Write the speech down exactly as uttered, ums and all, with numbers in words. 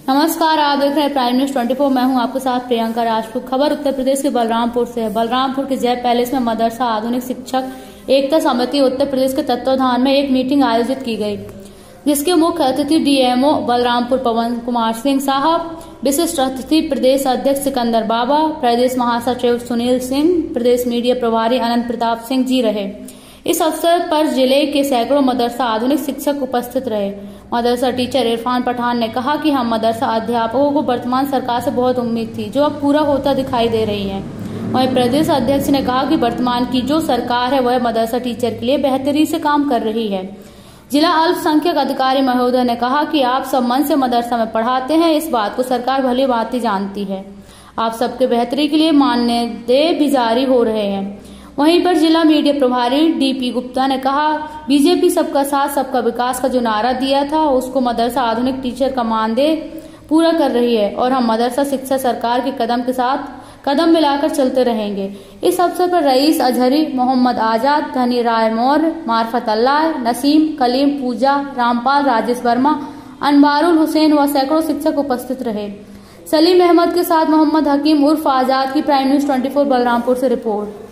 नमस्कार, आप देख रहे हैं प्राइम न्यूज चौबीस। मैं हूं आपके साथ प्रियंका राजपूत। खबर उत्तर प्रदेश के बलरामपुर से है। बलरामपुर के जय पैलेस में मदरसा आधुनिक शिक्षक एकता समिति उत्तर प्रदेश के तत्वाधान में एक मीटिंग आयोजित की गई, जिसके मुख्य अतिथि डीएमओ बलरामपुर पवन कुमार सिंह साहब, विशिष्ट अतिथि प्रदेश अध्यक्ष सिकंदर बाबा, प्रदेश महासचिव सुनील सिंह, प्रदेश मीडिया प्रभारी अनंत प्रताप सिंह जी रहे। इस अवसर पर जिले के सैकड़ों मदरसा आधुनिक शिक्षक उपस्थित रहे। मदरसा टीचर इरफान पठान ने कहा कि हम मदरसा अध्यापकों को वर्तमान सरकार से बहुत उम्मीद थी, जो अब पूरा होता दिखाई दे रही है। वहीं प्रदेश अध्यक्ष ने कहा कि वर्तमान की जो सरकार है वह मदरसा टीचर के लिए बेहतरी से काम कर रही है। जिला अल्पसंख्यक अधिकारी महोदय ने कहा कि आप सब मन से मदरसा में पढ़ाते हैं, इस बात को सरकार भली भांति जानती है। आप सबके बेहतरी के लिए मानदेय भी जारी हो रहे हैं। वहीं पर जिला मीडिया प्रभारी डीपी गुप्ता ने कहा, बीजेपी सबका साथ सबका विकास का जो नारा दिया था उसको मदरसा आधुनिक टीचर का मानदेय पूरा कर रही है और हम मदरसा शिक्षा सरकार के कदम के साथ कदम मिलाकर चलते रहेंगे। इस अवसर पर रईस अजहरी, मोहम्मद आजाद, धनी राय मौर्य, मार्फत अल्लाह, नसीम, कलीम, पूजा, रामपाल, राजेश वर्मा, अनवारुल हुसैन व सैकड़ों शिक्षक उपस्थित रहे। सलीम अहमद के साथ मोहम्मद हकीम उर्फ आजाद की प्राइम न्यूज चौबीस बलरामपुर से रिपोर्ट।